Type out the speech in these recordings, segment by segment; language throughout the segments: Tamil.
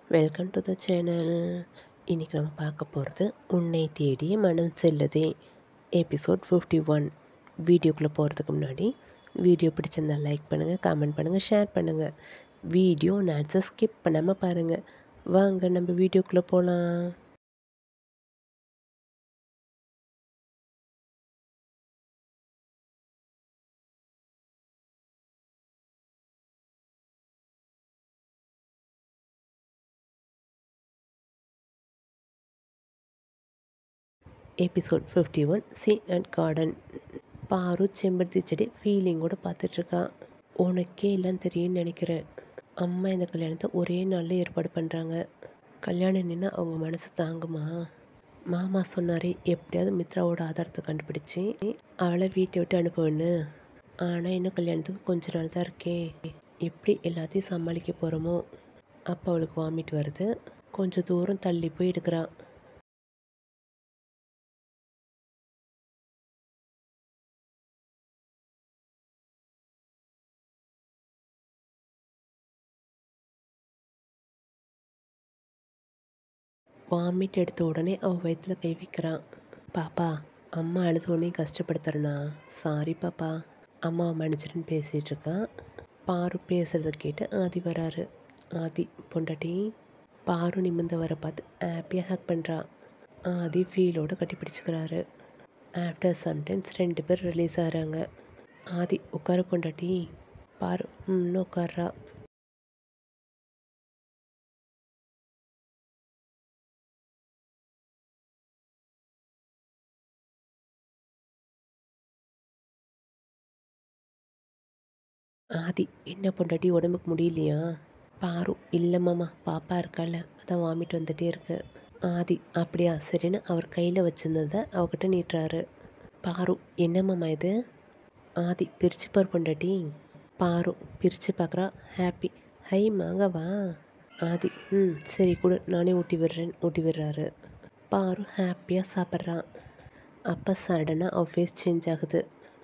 Welcome to the channel. இன்றைக்கி நம்ம பார்க்க போகிறது உன்னை தேடிய மனம் செல்லுதே எபிசோட் 51. வீடியோக்குள்ளே போகிறதுக்கு முன்னாடி வீடியோ பிடிச்சிருந்தால் லைக் பண்ணுங்கள், கமெண்ட் பண்ணுங்கள், ஷேர் பண்ணுங்கள். வீடியோ நேட்ஸை ஸ்கிப் பண்ணாமல் பாருங்கள். வாங்க நம்ம வீடியோக்குள்ளே போகலாம். Episode 51 scene and garden. பாரு செம்பருத்தி செடி ஃபீலிங்கோடு பார்த்துட்ருக்கான். உனக்கே எல்லாம் தெரியும்னு நினைக்கிறேன். அம்மா இந்த கல்யாணத்தை ஒரே நாளில் ஏற்பாடு பண்ணுறாங்க. கல்யாணம் நின்னா அவங்க மனசு தாங்குமா? மாமா சொன்னாரே எப்படியாவது மித்ராவோட ஆதாரத்தை கண்டுபிடிச்சி அவளை வீட்டை விட்டு அனுப்புவேன்னு. ஆனால் இன்னும் கல்யாணத்துக்கு கொஞ்ச நாள் தான் இருக்கேன். எப்படி எல்லாத்தையும் சமாளிக்க போகிறோமோ. அப்போ அவளுக்கு வாமிட் வருது. கொஞ்சம் தூரம் தள்ளி போய் எடுக்கிறான். வாமிட் எடுத்த உடனே அவள் வயிற்றில் கை வைக்கிறான். பாப்பா, அம்மா அழுது உடனே கஷ்டப்படுத்துறனா? சாரி பாப்பா, அம்மாவை மன்னிச்சிட்டுன்னு பேசிகிட்டு இருக்கான். பாரு பேசுகிறத கேட்டு ஆதி வராரு. ஆதி பொண்டாட்டி. பாரு நிமிர்ந்து வர பார்த்து ஹாப்பியாக ஹேக் பண்ணுறான். ஆதி ஃபீலோடு கட்டி பிடிச்சிக்கிறாரு. ஆஃப்டர் சம்டைம்ஸ் 2 பேர் ரிலீஸ் ஆகிறாங்க. ஆதி உட்கார பொண்டாட்டி. பாரு இன்னும் உட்கார்றா. ஆதி என்ன பொண்டாட்டி, உடம்புக்கு முடியலையா? பாரு இல்லை மாமா, பாப்பா இருக்கால, அதான் வாமிட் வந்துகிட்டே இருக்கு. ஆதி அப்படியா, சரின்னு அவர் கையில் வச்சுருந்ததை அவகிட்ட நீட்டுறாரு. பாரு என்ன மாமா இது? ஆதி பிரித்து பார் பொண்டாட்டி. பாரு பிரித்து பார்க்குறா. ஹாப்பி. ஹை மாங்கவா? ஆதி சரி கொடு, நானே ஊட்டி விடுறாரு. பாரு ஹாப்பியாக சாப்பிட்றான். அப்போ சடனாக அவள் ஃபேஸ் சேஞ்ச் ஆகுது.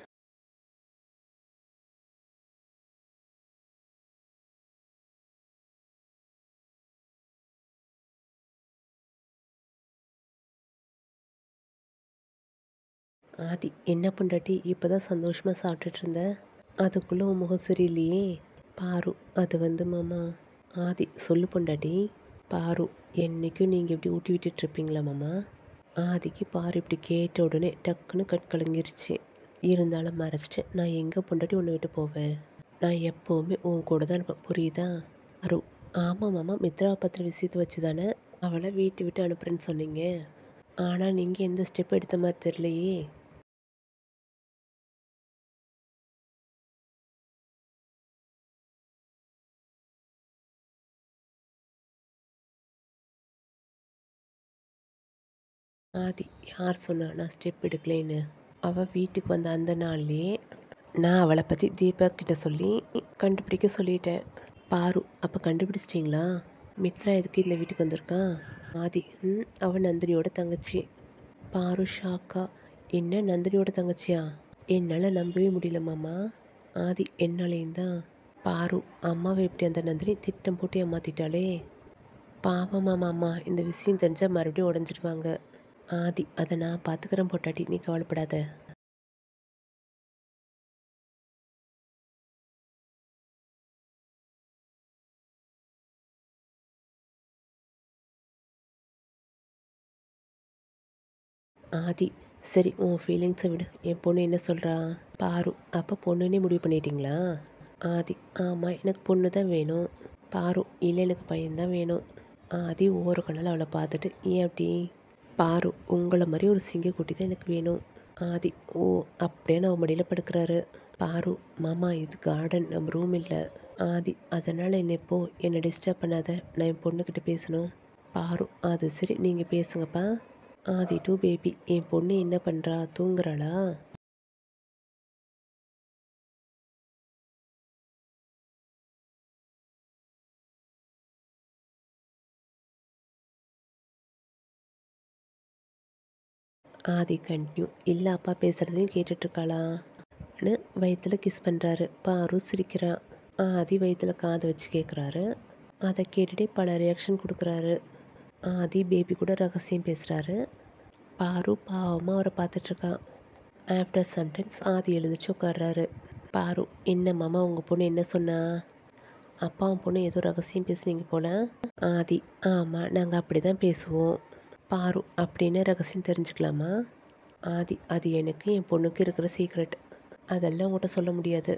ஆதி என்ன பொண்டாட்டி, இப்போ தான் சந்தோஷமாக சாப்பிட்டுட்டு இருந்தேன், அதுக்குள்ளே உன் முகம் சரியில்லையே? பாரு அது மாமா. ஆதி சொல்லு பொண்டாட்டி. பாரு என்றைக்கும் நீங்கள் இப்படி ஊட்டி விட்டுட்ருப்பீங்களா மாமா? ஆதிக்கு பாரு இப்படி கேட்ட உடனே டக்குன்னு கலங்கிருச்சு. இருந்தாலும் மறைச்சிட்டு, நான் எங்கே பொண்டாட்டி உன்னை விட்டு போவேன்? நான் எப்போவுமே உன் கூட தான் இருப்பேன், புரியுதா? அரு ஆமாம் மாமா, மித்ரா பத்திர விஷயத்தை வச்சு தானே அவளை வீட்டை விட்டு அனுப்புறேன்னு சொன்னீங்க. ஆனால் நீங்கள் எந்த ஸ்டெப் எடுத்த மாதிரி தெரியலையே. ஆதி யார் சொன்னா நான் ஸ்டெப் எடுக்கலேன்னு? அவள் வீட்டுக்கு வந்த அந்த நாள்லேயே நான் அவளை பற்றி தீபக் கிட்ட சொல்லி கண்டுபிடிக்க சொல்லிட்டேன். பாரு அப்போ கண்டுபிடிச்சிட்டிங்களா? மித்ரா எதுக்கு இந்த வீட்டுக்கு வந்திருக்கான்? ஆதி அவன் நந்தினியோட தங்கச்சி. பாரு ஷாக்கா. என்ன நந்தினியோட தங்கச்சியா? என்னால் நம்பவே முடியல மாமா. ஆதி என்னாலேயும் தான். பாரு அம்மாவை எப்படி அந்த நந்தினி திட்டம் போட்டு ஏமாத்திட்டாளே. பாவம் மாமா, அம்மா இந்த விஷயம் தெரிஞ்சால் மறுபடியும் உடஞ்சிடுவாங்க. ஆதி அதை நான் பார்த்துக்கிறேன் பொட்டாட்டி, நீ கவலைப்படாத. ஆதி சரி, உன் ஃபீலிங்ஸை விடு, என் பொண்ணு என்ன சொல்கிறா? பாரு அப்போ பொண்ணுன்னே முடிவு பண்ணிட்டீங்களா? ஆதி ஆமாம், எனக்கு பொண்ணு தான் வேணும். பாரு இல்லை, எனக்கு பையன்தான் வேணும். ஆதி ஒவ்வொரு கண்ணால் அவளை பார்த்துட்டு ஏன் அப்படி? பாரு உங்களை மாதிரி ஒரு சிங்கக்குட்டி தான் எனக்கு வேணும். ஆதி ஓ அப்படியே நான் மடியில் படுக்கிறாரு. பாரு மாமா இது கார்டன், நம்ம ரூம் இல்லை. ஆதி அதனால் என்னை டிஸ்டர்ப் பண்ணாத, நான் என் பொண்ணுக்கிட்ட பேசணும். பாரு அது சரி, நீங்கள் பேசுங்கப்பா. ஆதி டூ பேபி, என் பொண்ணு என்ன பண்ணுறா, தூங்குறாளா? ஆதி கண்டினியூ. இல்லை அப்பா பேசுகிறதையும் கேட்டுட்ருக்காளான்னு வயிற்றில் கிஸ் பண்ணுறாரு. பாரு சிரிக்கிறான். ஆதி வயிற்றில் காதை வச்சு கேட்குறாரு. அதை கேட்டுகிட்டே பல ரியாக்ஷன் கொடுக்குறாரு. ஆதி பேபி கூட ரகசியம் பேசுகிறாரு. பாரு பாவமாக அவரை பார்த்துட்ருக்கான். ஆஃப்டர் சம்டைம்ஸ் ஆதி எழுந்துச்சு உட்கார்றாரு. பாரு, என்ன மாமா உங்கள் பொண்ணு என்ன சொன்னா? அப்பாவும் பொண்ணு ஏதோ ரகசியம் பேசுனீங்க போல். ஆதி, ஆமாம் நாங்கள் அப்படி தான் பேசுவோம். பாரு, அப்படின்னு ரகசியம் தெரிஞ்சுக்கலாமா? ஆதி, அது எனக்கு என் பொண்ணுக்கு இருக்கிற சீக்ரெட், அதெல்லாம் உங்கள்கிட்ட சொல்ல முடியாது.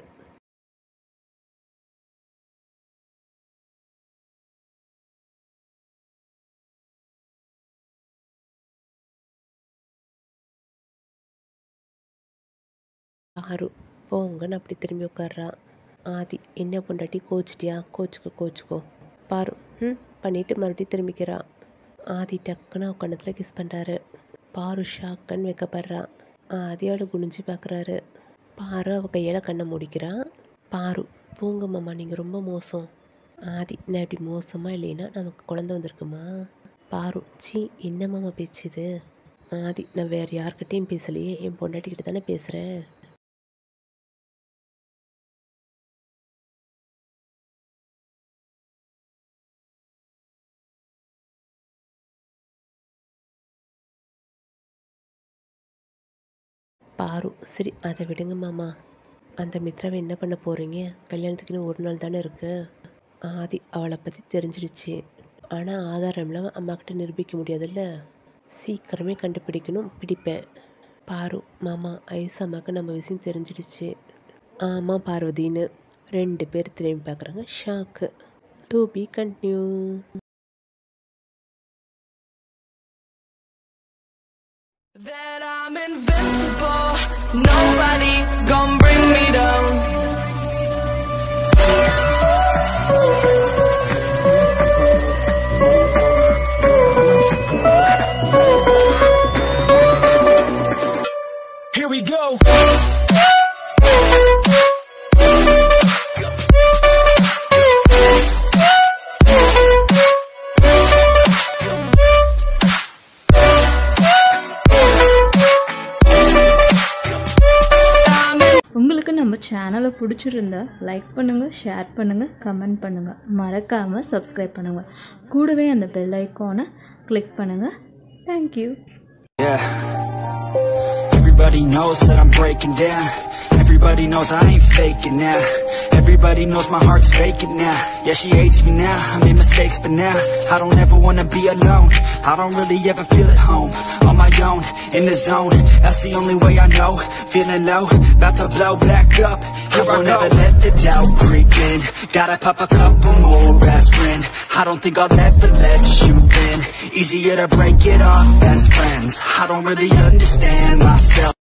பாரு போங்கன்னு அப்படி திரும்பி உட்கார்றா. ஆதி, என்ன பொண்டாட்டி கோச்சிட்டியா? கோச்சிக்கோ. பாரு பண்ணிவிட்டு மறுபடியும் திரும்பிக்கிறா. ஆதி டக்குன்னு அவ கண்ணத்தில் கிஸ் பண்ணுறாரு. பாரு ஷாக்கன்னு வைக்கப்படுறா. ஆதி அவளை குனிஞ்சு பார்க்குறாரு. பாரு அவள் கையால் கண்ணை முடிக்கிறான். பாரு, போங்க மாமா, நீங்கள் ரொம்ப மோசம். ஆதி, நான் இப்படி மோசமாக இல்லைன்னா நமக்கு குழந்தை வந்திருக்குமா? பாரு, சி என்ன மாமா பேச்சுது? ஆதி, நான் வேறு யார்கிட்டையும் பேசலையே, என் பொண்டாட்டிக்கிட்ட தானே பேசுகிறேன். பாரு, சரி அதை விடுங்க மாமா. அந்த மித்ராவை என்ன பண்ண போகிறீங்க? கல்யாணத்துக்குன்னு ஒரு நாள் தானே இருக்குது. ஆதி, அவளை பற்றி தெரிஞ்சிடுச்சு. ஆனால் ஆதாரம் இல்லாமல் அம்மாக்கிட்ட நிரூபிக்க முடியாதுல்ல. சீக்கிரமே கண்டுபிடிக்கணும், பிடிப்பேன். பாரு, மாமா ஐஸ் அம்மாவுக்கு நம்ம விஷயம் தெரிஞ்சிடுச்சு. ஆமாம் பார்வதின்னு 2 பேர் திரும்பி பார்க்குறாங்க. Shock. To be continued. That I'm invincible, nobody gon' bring me down. Here we go. உங்களுக்கு நம்ம சேனலை பிடிச்சிருந்தா லைக் பண்ணுங்கள், ஷேர் பண்ணுங்கள், கமெண்ட் பண்ணுங்கள், மறக்காமல் சப்ஸ்கிரைப் பண்ணுங்கள். கூடவே அந்த பெல் ஐக்கானை கிளிக் பண்ணுங்கள். Thank you. Everybody knows that I'm breaking down. Everybody knows I ain't faking now. Everybody knows my heart's faking now. Yeah, she hates me now, I made mistakes but now I don't ever wanna be alone. I don't really ever feel at home. On my own, in the zone, that's the only way I know. Feeling low, about to blow back up. I won't ever let the doubt creep in. Gotta pop a couple more aspirin. I don't think I'll ever let you in. Easier to break it off best friends. I don't really understand myself.